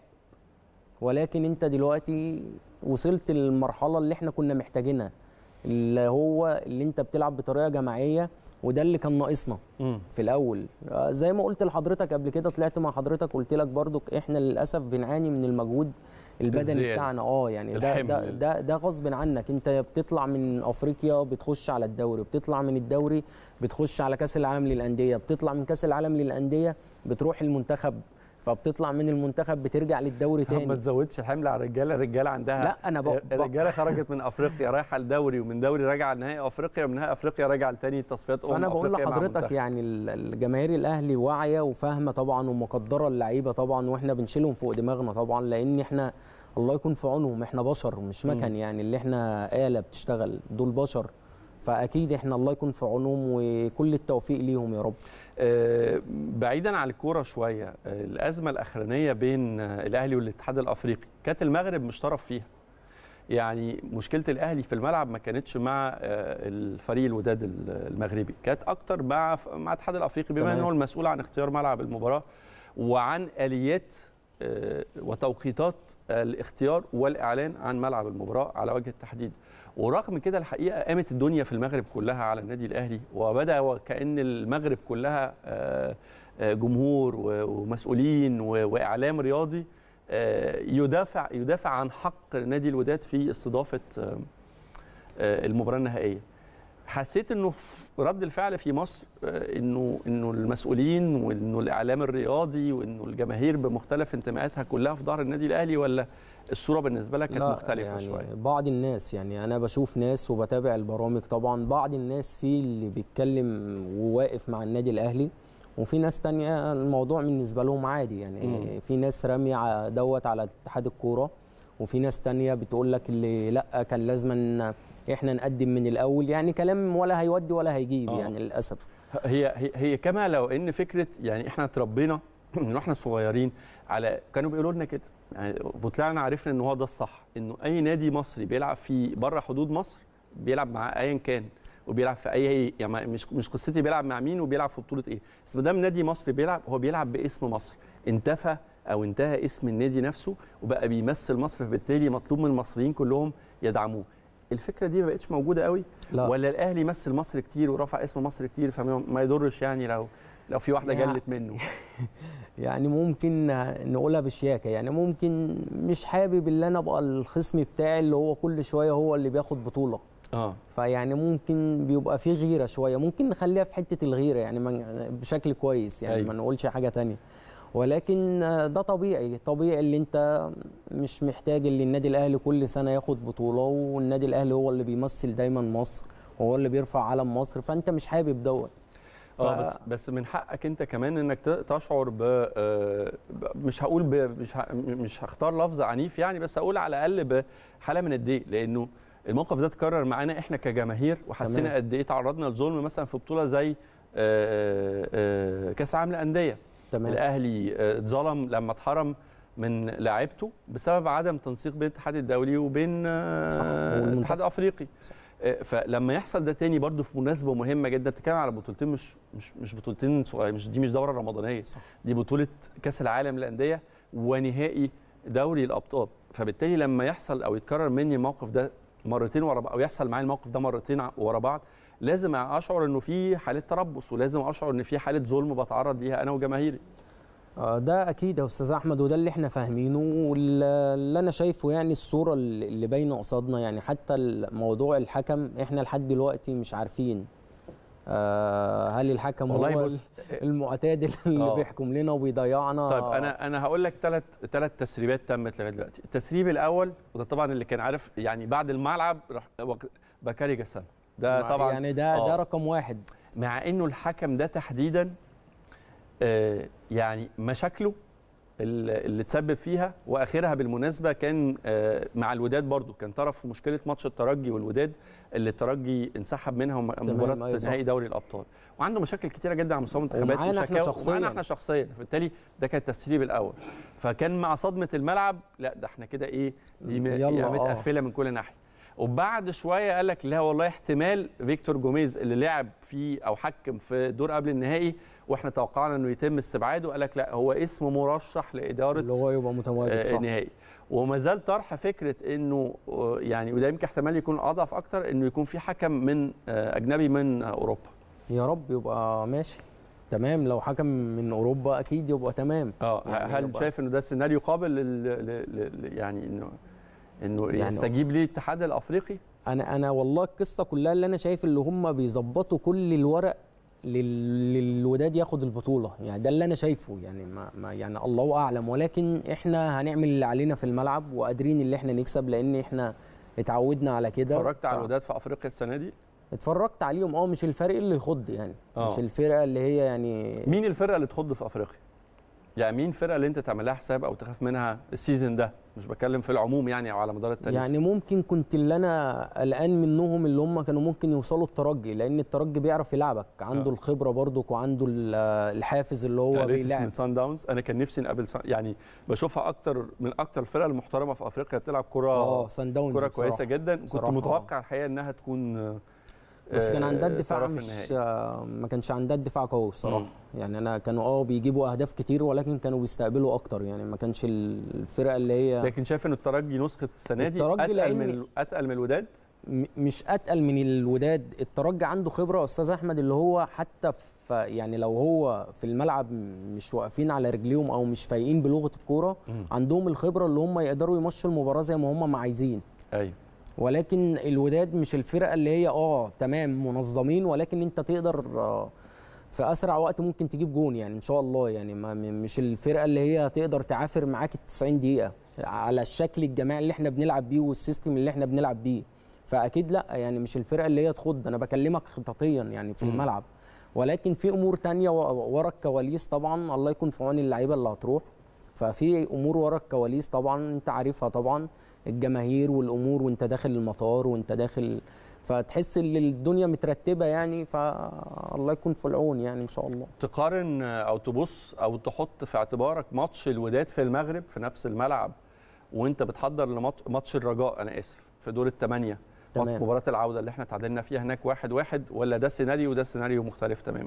B: ولكن انت دلوقتي وصلت للمرحله اللي احنا كنا محتاجينها، اللي هو اللي انت بتلعب بطريقه جماعيه، وده اللي كان ناقصنا
A: مم.
B: في الاول. آه، زي ما قلت لحضرتك قبل كده، طلعت مع حضرتك قلت لك برضو احنا للاسف بنعاني من المجهود البدني
A: الزيادة.
B: بتاعنا. اه يعني ده ده
A: الحمل.
B: ده ده غصب عنك. انت بتطلع من افريقيا بتخش على الدوري، بتطلع من الدوري بتخش على كاس العالم للانديه، بتطلع من كاس العالم للانديه بتروح المنتخب، فبتطلع من المنتخب بترجع للدوري
A: ما
B: تاني.
A: تزودش الحمل على الرجاله، الرجاله عندها
B: لا انا بق...
A: الرجاله خرجت من افريقيا رايحه الدوري، ومن دوري راجعه لنهائي افريقيا، ومن نهائي افريقيا راجعه لتاني تصفيات امم
B: فانا
A: افريقيا.
B: بقول
A: مع
B: لحضرتك
A: منتخب.
B: يعني ال- الجماهير الاهلي واعيه وفاهمه طبعا ومقدره اللعيبه طبعا، واحنا بنشيلهم فوق دماغنا طبعا، لان احنا الله يكون في عونهم، احنا بشر مش مكن. يعني اللي احنا آلة بتشتغل، دول بشر، فاكيد احنا الله يكون في عونهم وكل التوفيق ليهم يا رب.
A: آه، بعيدا عن الكوره شويه، آه، الازمه الاخرانيه بين آه، الاهلي والاتحاد الافريقي كانت المغرب مش طرف فيها. يعني مشكله الاهلي في الملعب ما كانتش مع آه، الفريق الوداد المغربي، كانت اكتر مع مع الاتحاد الافريقي، بما
B: تمام.
A: انه المسؤول عن اختيار ملعب المباراه وعن اليات آه، وتوقيتات الاختيار والاعلان عن ملعب المباراه على وجه التحديد. ورغم كده الحقيقه قامت الدنيا في المغرب كلها على النادي الاهلي، وبدا وكأن المغرب كلها آه، آه، جمهور و- ومسؤولين و- واعلام رياضي آه، يدافع يدافع عن حق نادي الوداد في استضافه آه، آه، المباراه النهائيه. حسيت انه في رد الفعل في مصر آه، انه انه المسؤولين وانه الاعلام الرياضي وانه الجماهير بمختلف انتماءاتها كلها في ظهر النادي الاهلي، ولا الصوره بالنسبه لك كانت
B: لا
A: مختلفه
B: يعني
A: شويه؟
B: بعض الناس، يعني انا بشوف ناس وبتابع البرامج طبعا، بعض الناس في اللي بيتكلم وواقف مع النادي الاهلي، وفي ناس تانية الموضوع بالنسبه لهم عادي. يعني
A: مم.
B: في ناس رامي ع- دوت على اتحاد الكوره، وفي ناس تانية بتقول لك اللي لا كان لازم ان احنا نقدم من الاول، يعني كلام ولا هيودي ولا هيجيب.
A: آه.
B: يعني للاسف
A: هي هي هي كما لو ان فكره، يعني احنا اتربينا من واحنا صغيرين على، كانوا بيقولوا لنا كده يعني، وطلعنا عرفنا ان هو ده الصح، انه اي نادي مصري بيلعب في بره حدود مصر بيلعب مع ايا كان، وبيلعب في اي، يعني مش مش قصتي بيلعب مع مين وبيلعب في بطوله ايه، بس ما دام نادي مصري بيلعب هو بيلعب باسم مصر، انتفى او انتهى اسم النادي نفسه وبقى بيمثل مصر، فبالتالي مطلوب من المصريين كلهم يدعموه. الفكره دي ما بقتش موجوده قوي؟
B: لا.
A: ولا الاهلي مثل مصر كتير ورفع اسم مصر كتير، فما يضرش يعني لو لو في واحده
B: يعني
A: جلت منه؟
B: يعني ممكن نقولها بشياكه، يعني ممكن مش حابب اللي انا ابقى الخصم بتاعي اللي هو كل شويه هو اللي بياخد بطوله.
A: اه
B: فيعني ممكن بيبقى فيه غيره شويه، ممكن نخليها في حته الغيره يعني من- بشكل كويس، يعني
A: أيوة.
B: ما نقولش حاجه تانية. ولكن ده طبيعي، طبيعي اللي انت مش محتاج اللي النادي الاهلي كل سنه ياخد بطوله، والنادي الاهلي هو اللي بيمثل دايما مصر وهو اللي بيرفع علم مصر، فانت مش حابب دوت. ف...
A: اه بس بس من حقك انت كمان انك ت- تشعر ب آه، ب- مش هقول ب مش ه- مش هختار لفظ عنيف يعني، بس هقول على الاقل بحاله من الضيق، لانه الموقف ده اتكرر معانا احنا كجماهير، وحسينا
B: تمام.
A: قد ايه تعرضنا لظلم مثلا في بطوله زي آه، آه، كاس العالم للانديه.
B: تمام.
A: الاهلي آه، اتظلم لما اتحرم من لاعيبته بسبب عدم تنسيق بين الاتحاد الدولي وبين الاتحاد الافريقي. صح. فلما يحصل ده تاني برضو في مناسبه مهمه جدا، بتتكلم على بطولتين مش مش مش بطولتين صغيرين، مش دي مش دوره رمضانيه. صح. دي بطوله كاس العالم للانديه ونهائي دوري الابطال. فبالتالي لما يحصل او يتكرر مني الموقف ده مرتين ورا بعض، او يحصل معايا الموقف ده مرتين ورا بعض، لازم اشعر انه في حاله تربص، ولازم اشعر ان في حاله ظلم بتعرض ليها انا وجماهيري.
B: ده اكيد يا استاذ احمد، وده اللي احنا فاهمينه، واللي انا شايفه يعني الصوره اللي باينه قصادنا. يعني حتى موضوع الحكم احنا لحد دلوقتي مش عارفين هل الحكم هو المعتاد اللي أوه. بيحكم لنا وبيضيعنا.
A: طيب انا انا هقول لك ثلاث ثلاث تسريبات تمت لغايه دلوقتي. التسريب الاول وده طبعا اللي كان عارف يعني بعد الملعب راح بكاري جسام، ده طبعا
B: يعني ده أوه. ده رقم واحد،
A: مع انه الحكم ده تحديدا آه يعني مشاكله اللي تسبب فيها، واخرها بالمناسبه كان آه مع الوداد برضو، كان طرف في مشكله ماتش الترجي والوداد اللي الترجي انسحب منها مباراه أيوة نهائي دوري الابطال، وعنده مشاكل كتيره جدا على مستوى المنتخبات
B: ومعانا احنا شخصيا
A: ومعانا احنا شخصيا. فبالتالي ده كان التسريب الاول. فكان مع صدمه الملعب لا ده احنا كده ايه دي متقفله من كل ناحيه. وبعد شويه قال لك لا والله احتمال فيكتور جوميز اللي لعب فيه او حكم في دور قبل النهائي واحنا توقعنا انه يتم استبعاده، قال لك لا هو اسمه مرشح لاداره
B: اللي هو يبقى متواجد صح
A: النهائي. وما زال طرح فكره انه يعني وده يمكن احتمال يكون اضعف اكتر، انه يكون في حكم من اجنبي من اوروبا.
B: يا رب يبقى ماشي تمام، لو حكم من اوروبا اكيد يبقى تمام.
A: اه يعني هل شايف انه ده سيناريو قابل لل يعني انه انه يعني يستجيب ليه الاتحاد الافريقي؟
B: انا انا والله القصه كلها اللي انا شايف اللي هم بيظبطوا كل الورق للوداد ياخد البطوله، يعني ده اللي انا شايفه. يعني ما, ما يعني الله اعلم، ولكن احنا هنعمل اللي علينا في الملعب وقادرين اللي احنا نكسب، لان احنا اتعودنا على كده.
A: اتفرجت ف... على الوداد في افريقيا السنه دي؟
B: اتفرجت عليهم اه، مش الفريق اللي يخض يعني أوه. مش الفرقه اللي هي يعني.
A: مين الفرقه اللي تخض في افريقيا؟ يعني مين الفرقه اللي انت تعمل لها حساب او تخاف منها السيزون ده؟ مش بتكلم في العموم يعني او على مدار التاريخ.
B: يعني ممكن كنت اللي انا قلقان منهم اللي هم كانوا ممكن يوصلوا الترجي، لان الترجي بيعرف يلعبك، عنده آه. الخبره برضك وعنده الحافز اللي هو بيلعب.
A: من سان داونز انا كان نفسي نقابل يعني بشوفها اكتر من اكتر الفرق المحترمه في افريقيا بتلعب كره
B: اه سان داونز
A: كره كويسه جدا. كنت متوقع الحقيقه انها تكون
B: بس كان عندها الدفاع مش ما كانش عندها الدفاع قوي بصراحه. يعني انا كانوا اه بيجيبوا اهداف كتير، ولكن كانوا بيستقبلوا اكتر، يعني ما كانش الفرقه اللي هي.
A: لكن شايف ان الترجي نسخه السنه دي اتقل من اتقل من الوداد؟
B: مش اتقل من الوداد. الترجي عنده خبره يا استاذ احمد، اللي هو حتى في يعني لو هو في الملعب مش واقفين على رجليهم او مش فايقين بلغه الكوره، عندهم الخبره اللي هم يقدروا يمشوا المباراه زي ما هم ما عايزين.
A: ايوه.
B: ولكن الوداد مش الفرقه اللي هي اه تمام منظمين، ولكن انت تقدر آه في اسرع وقت ممكن تجيب جون يعني ان شاء الله. يعني ما مش الفرقه اللي هي تقدر تعافر معاك ال تسعين دقيقه على الشكل الجماعي اللي احنا بنلعب بيه والسيستم اللي احنا بنلعب بيه. فاكيد لا، يعني مش الفرقه اللي هي تخض. انا بكلمك خططيا يعني في م. الملعب، ولكن في امور تانية ورا الكواليس طبعا الله يكون في عون اللعيبه اللي هتروح. ففي امور ورا الكواليس طبعا انت عارفها طبعا، الجماهير والامور وانت داخل المطار وانت داخل، فتحس ان الدنيا مترتبه يعني. فالله يكون في العون يعني ان شاء الله.
A: تقارن او تبص او تحط في اعتبارك ماتش الوداد في المغرب في نفس الملعب وانت بتحضر لماتش الرجاء انا اسف في دور الثمانيه، مباراه العوده اللي احنا تعادلنا فيها هناك واحد واحد، ولا ده سيناريو وده سيناريو مختلف تماما؟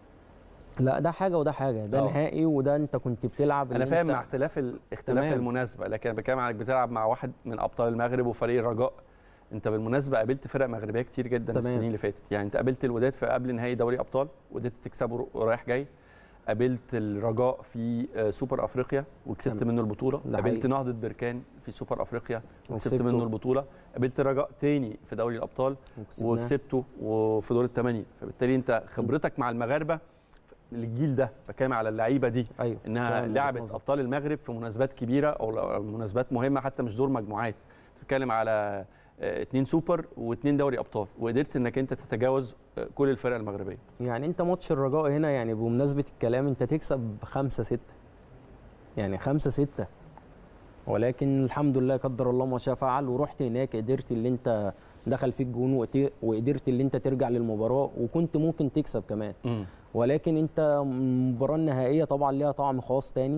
B: لا ده حاجه وده حاجه، ده أوه. نهائي وده انت كنت بتلعب.
A: انا فاهم مع اختلاف اختلاف تمام. المناسبه، لكن انا بتكلم عنك بتلعب مع واحد من ابطال المغرب وفريق الرجاء. انت بالمناسبه قابلت فرق مغربيه كتير جدا تمام. السنين اللي فاتت، يعني انت قابلت الوداد في قبل نهائي دوري ابطال وقدرت تكسبه رايح جاي، قابلت الرجاء في سوبر افريقيا وكسبت منه البطوله، قابلت نهضه بركان في سوبر افريقيا وكسبت منه البطوله، قابلت الرجاء تاني في دوري الابطال وكسبته وفي دور الثمانيه. فبالتالي انت خبرتك مع المغاربه الجيل ده، بتكلم على اللعيبه دي
B: أيوة.
A: انها لعبت ابطال المغرب في مناسبات كبيره او مناسبات مهمه حتى مش دور مجموعات، بتتكلم على اثنين سوبر واثنين دوري ابطال، وقدرت انك انت تتجاوز كل الفرق المغربيه.
B: يعني انت ماتش الرجاء هنا يعني بمناسبه الكلام انت تكسب خمسة ستة، يعني خمسة ستة، ولكن الحمد لله قدر الله ما شاء فعل، ورحت هناك قدرت اللي انت دخل فيك جون وقدرت اللي انت ترجع للمباراه وكنت ممكن تكسب كمان. م. ولكن انت المباراه النهائيه طبعا ليها طعم خاص تاني،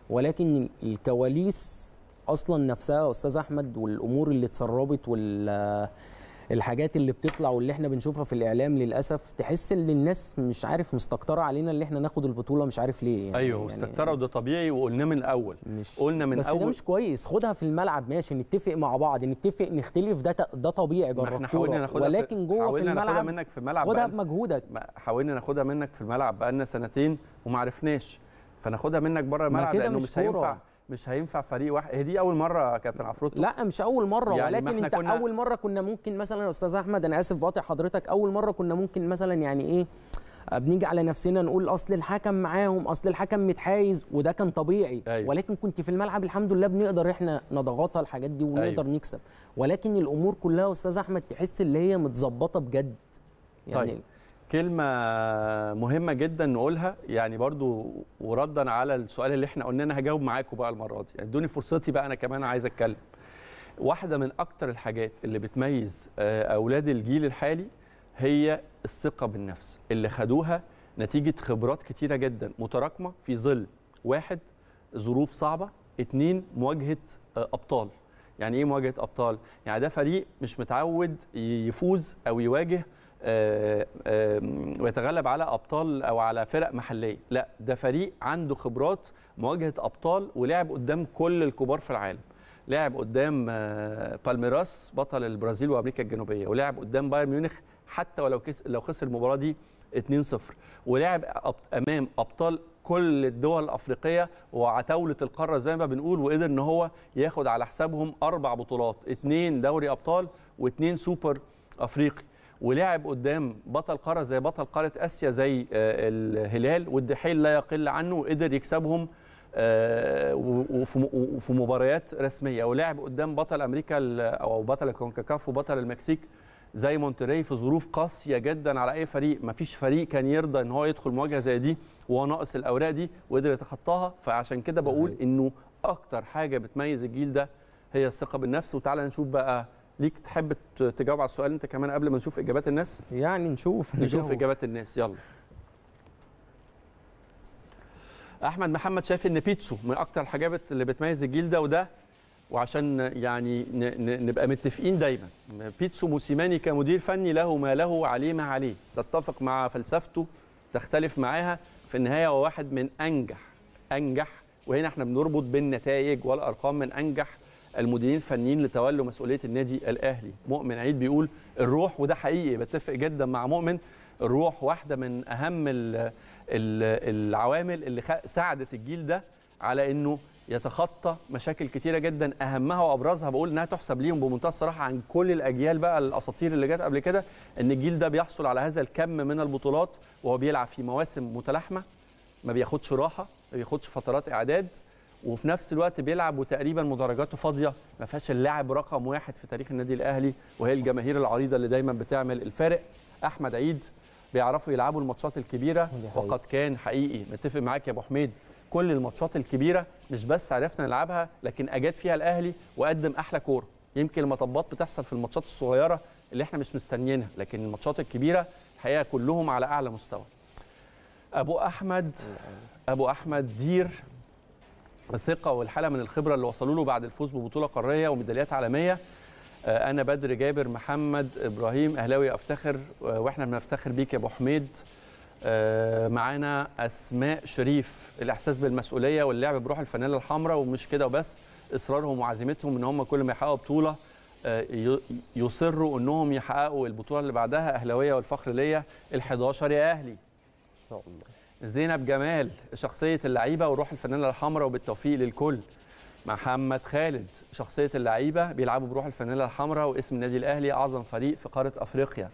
B: ولكن الكواليس اصلا نفسها يا استاذ احمد، والامور اللي اتسربت وال الحاجات اللي بتطلع واللي احنا بنشوفها في الاعلام للاسف، تحس ان الناس مش عارف مستكتره علينا اللي احنا ناخد البطوله، مش عارف ليه يعني.
A: ايوه مستكتره، وده طبيعي وقلناه من الاول.
B: مش
A: قلنا من
B: بس
A: اول
B: ده مش كويس. خدها في الملعب ماشي، نتفق مع بعض، نتفق نختلف، ده ده طبيعي بره الكوره، ولكن جوه في الملعب
A: منك في الملعب
B: خدها بمجهودك.
A: حاولنا ناخدها منك في الملعب بقالنا سنتين وما عرفناش، فناخدها منك بره الملعب لانه مش, مش هينفع مش هينفع فريق واحد. هي دي اول مره يا كابتن عفروتو؟
B: لا مش اول مره يعني، ولكن انت
A: كنا...
B: اول مره كنا ممكن مثلا يا استاذ احمد، انا اسف بقاطع حضرتك، اول مره كنا ممكن مثلا يعني ايه بنيجي على نفسنا نقول اصل الحكم معاهم، اصل الحكم متحايز، وده كان طبيعي. أيوة. ولكن كنت في الملعب الحمد لله بنقدر احنا نضغطها الحاجات دي ونقدر أيوة. نكسب. ولكن الامور كلها يا استاذ احمد تحس اللي هي متظبطه بجد
A: يعني. طيب كلمة مهمة جدا نقولها يعني برضو، وردا على السؤال اللي احنا قلنا، انا هجاوب معاكم بقى المرة دي، يعني ادوني فرصتي بقى، انا كمان عايز اتكلم. واحدة من اكتر الحاجات اللي بتميز اولاد الجيل الحالي هي الثقة بالنفس اللي خدوها نتيجة خبرات كتيرة جدا متراكمة في ظل واحد ظروف صعبة، اتنين مواجهة ابطال. يعني ايه مواجهة ابطال؟ يعني ده فريق مش متعود يفوز او يواجه ويتغلب على ابطال او على فرق محليه، لا ده فريق عنده خبرات مواجهه ابطال، ولعب قدام كل الكبار في العالم. لعب قدام بالميراس بطل البرازيل وامريكا الجنوبيه، ولعب قدام بايرن ميونخ حتى ولو لو خسر المباراه دي اتنين صفر، ولعب امام ابطال كل الدول الافريقيه وعتاوله القاره زي ما بنقول، وقدر ان هو ياخد على حسابهم اربع بطولات، اثنين دوري ابطال واثنين سوبر افريقي. ولعب قدام بطل قاره زي بطل قاره اسيا زي الهلال والدحيل لا يقل عنه، وقدر يكسبهم وفي مباريات رسميه. ولعب قدام بطل امريكا او بطل الكونكاكاف وبطل المكسيك زي مونتري في ظروف قاسيه جدا على اي فريق. ما فيش فريق كان يرضى ان هو يدخل مواجهه زي دي وهو ناقص الاوراق دي، وقدر يتخطاها. فعشان كده بقول انه اكتر حاجه بتميز الجيل ده هي الثقه بالنفس. وتعالى نشوف بقى، ليك تحب تجاوب على السؤال انت كمان قبل ما نشوف اجابات الناس؟
B: يعني نشوف
A: نشوف نجاوب. اجابات الناس يلا. احمد محمد شايف ان بيتسو من اكتر الحاجات اللي بتميز الجيل ده وده، وعشان يعني نبقى متفقين دايما، بيتسو موسيماني كمدير فني له ما له وعليه ما عليه، تتفق مع فلسفته تختلف معاها، في النهايه هو واحد من انجح انجح وهنا احنا بنربط بالنتائج والارقام، من انجح المديرين الفنيين اللي تولوا مسؤوليه النادي الاهلي. مؤمن عيد بيقول الروح، وده حقيقي بتفق جدا مع مؤمن، الروح واحده من اهم العوامل اللي ساعدت الجيل ده على انه يتخطى مشاكل كتيره جدا، اهمها وابرزها بقول انها تحسب ليهم بمنتهى الصراحه عن كل الاجيال بقى الاساطير اللي جت قبل كده، ان الجيل ده بيحصل على هذا الكم من البطولات وهو بيلعب في مواسم متلاحمه، ما بياخدش راحه، ما بياخدش فترات اعداد، وفي نفس الوقت بيلعب وتقريبا مدرجاته فاضيه، ما فيهاش اللاعب رقم واحد في تاريخ النادي الاهلي وهي الجماهير العريضه اللي دايما بتعمل الفارق. احمد عيد بيعرفوا يلعبوا الماتشات الكبيره، وقد كان حقيقي متفق معاك يا ابو حميد، كل الماتشات الكبيره مش بس عرفنا نلعبها لكن اجاد فيها الاهلي وقدم احلى كوره. يمكن المطبات بتحصل في الماتشات الصغيره اللي احنا مش مستنيينها، لكن الماتشات الكبيره الحقيقه كلهم على اعلى مستوى. ابو احمد ابو احمد دير الثقه والحاله من الخبره اللي وصلوا له بعد الفوز ببطوله قاريه وميداليات عالميه. انا بدر جابر محمد ابراهيم اهلاوي افتخر، واحنا بنفتخر بيك يا ابو حميد. معانا اسماء شريف، الاحساس بالمسؤوليه واللعب بروح الفانيلا الحمراء، ومش كده وبس، اصرارهم وعزيمتهم ان هم كل ما يحققوا بطوله يصروا انهم يحققوا البطوله اللي بعدها. اهلاويه والفخر ليا الحداشر يا اهلي ان
B: شاء الله.
A: زينب جمال، شخصيه اللعيبه وروح الفانيلا الحمراء وبالتوفيق للكل. محمد خالد، شخصيه اللعيبه بيلعبوا بروح الفانيلا الحمراء واسم النادي الاهلي اعظم فريق في قاره افريقيا.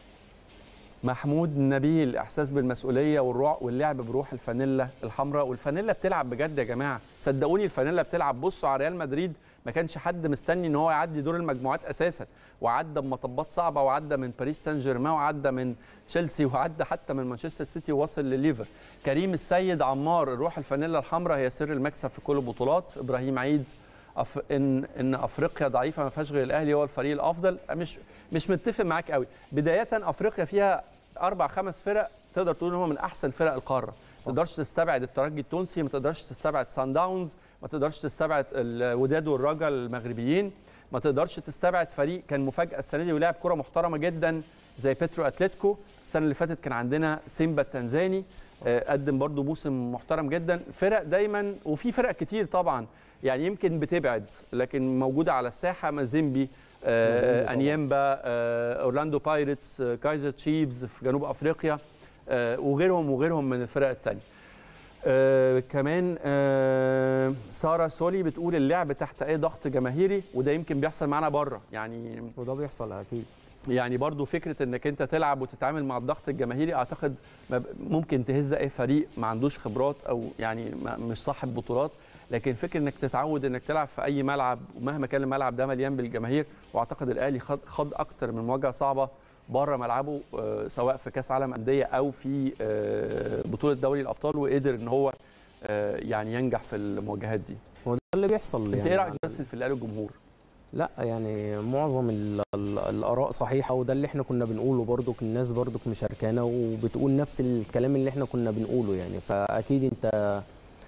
A: محمود نبيل، احساس بالمسؤوليه والروح واللعب بروح الفانيلا الحمراء، والفانيلا بتلعب بجد يا جماعه، صدقوني الفانيلا بتلعب. بصوا على ريال مدريد، ما كانش حد مستني ان هو يعدي دور المجموعات اساسا، وعدى بمطبات صعبه، وعدى من باريس سان جيرمان، وعدى من تشيلسي، وعدى حتى من مانشستر سيتي، ووصل لليفر. كريم السيد عمار، الروح الفانيلا الحمراء هي سر المكسب في كل البطولات. ابراهيم عيد، أف... ان ان افريقيا ضعيفه ما فيهاش غير الاهلي هو الفريق الافضل. مش مش متفق معاك قوي. بدايه افريقيا فيها اربع خمس فرق تقدر تقول ان هم من احسن فرق القاره. ما تقدرش تستبعد الترجي التونسي، ما تقدرش تستبعد سان داونز، ما تقدرش تستبعد الوداد والرجا المغربيين، ما تقدرش تستبعد فريق كان مفاجاه السنه دي ولعب كره محترمه جدا زي بيترو اتلتيكو. السنه اللي فاتت كان عندنا سيمبا التنزاني قدم برضو موسم محترم جدا. فرق دايما، وفي فرق كتير طبعا يعني يمكن بتبعد لكن موجوده على الساحه، مازيمبي، آه انيمبا، آه اورلاندو بايرتس، آه كايزر تشيفز في جنوب افريقيا، آه وغيرهم وغيرهم من الفرق الثانيه. آه كمان آه ساره سولي بتقول اللعب تحت اي ضغط جماهيري، وده يمكن بيحصل معانا بره يعني،
B: وده بيحصل اكيد.
A: يعني برضو فكره انك انت تلعب وتتعامل مع الضغط الجماهيري اعتقد ممكن تهز اي فريق ما عندوش خبرات او يعني مش صاحب بطولات، لكن فكره انك تتعود انك تلعب في اي ملعب ومهما كان الملعب ده مليان بالجماهير. واعتقد الاهلي خد خد اكتر من مواجهه صعبه بره ملعبه سواء في كاس عالم انديه او في بطوله دوري الابطال، وقدر ان هو يعني ينجح في المواجهات دي.
B: هو ده اللي بيحصل.
A: انت
B: يعني
A: ايه رايك بس في اللي قاله الجمهور؟
B: لا يعني معظم ال ال الاراء صحيحه، وده اللي احنا كنا بنقوله برضك، الناس برضك مشاركانا وبتقول نفس الكلام اللي احنا كنا بنقوله يعني. فاكيد انت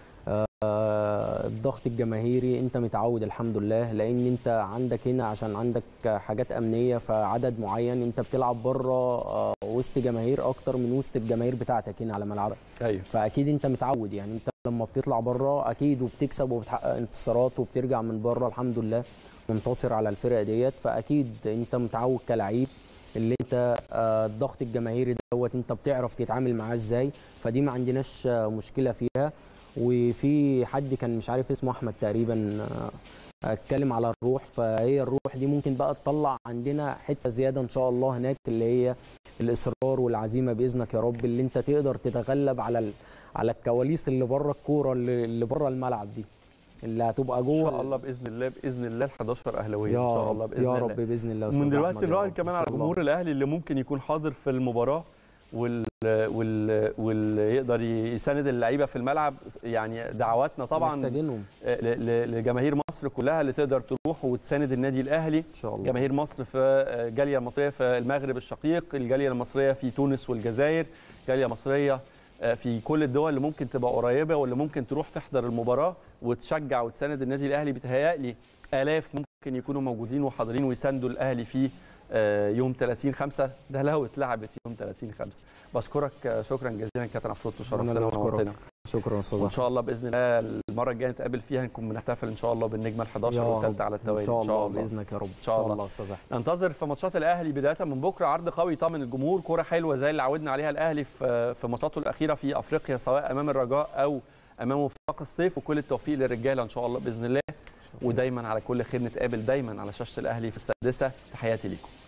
B: الضغط الجماهيري انت متعود الحمد لله، لان انت عندك هنا عشان عندك حاجات امنيه فعدد معين، انت بتلعب بره وسط جماهير اكتر من وسط الجماهير بتاعتك هنا على ملعبك.
A: ايوه.
B: فاكيد انت متعود يعني، انت لما بتطلع بره اكيد وبتكسب وبتحقق انتصارات وبترجع من بره الحمد لله منتصر على الفرق ديت، فاكيد انت متعود كلاعب اللي انت الضغط الجماهيري دوت انت بتعرف تتعامل معاه ازاي، فدي ما عندناش مشكله فيها. وفي حد كان مش عارف اسمه احمد تقريبا اتكلم على الروح، فهي الروح دي ممكن بقى تطلع عندنا حته زياده ان شاء الله هناك، اللي هي الاصرار والعزيمه باذنك يا رب، اللي انت تقدر تتغلب على على الكواليس اللي بره الكوره اللي بره الملعب دي اللي هتبقى جوه
A: ان شاء الله باذن الله باذن الله ال حداشر اهلاويه ان شاء الله باذن
B: يا
A: الله
B: رب باذن الله.
A: من دلوقتي نراهن كمان على جمهور الاهلي اللي ممكن يكون حاضر في المباراه وال وال واللي يقدر يساند اللعيبه في الملعب. يعني دعواتنا طبعا
B: محتاجينهم
A: لجماهير مصر كلها اللي تقدر تروح وتساند النادي الاهلي ان
B: شاء الله.
A: جماهير مصر في الجاليه المصريه في المغرب الشقيق، الجاليه المصريه في تونس والجزائر، جاليه مصريه في كل الدول اللي ممكن تبقى قريبه واللي ممكن تروح تحضر المباراه وتشجع وتساند النادي الاهلي. بيتهيألي آلاف ممكن يكونوا موجودين وحاضرين ويساندوا الاهلي في يوم ثلاثين خمسة، ده لو اتلعبت يوم ثلاثين خمسة. بشكرك شكرا جزيلا كابتن عفروتو، شرفتنا ونورتنا.
B: شكرا استاذ.
A: وان شاء الله باذن الله المره الجايه نتقابل فيها نكون بنحتفل ان شاء الله بالنجمه الحداشر والثالثه على التوالي
B: ان شاء الله باذنك يا رب. ان شاء الله استاذ احمد.
A: ننتظر في ماتشات الاهلي بدايه من بكره عرض قوي طبعا الجمهور، كوره حلوه زي اللي عودنا عليها الاهلي في في ماتشاته الاخيره في افريقيا سواء امام الرجاء او امام وفاق الصيف، وكل التوفيق للرجاله ان شاء الله باذن الله. ودايما على كل خير نتقابل دايما على شاشه الاهلي في السادسه. تحياتي ليكم.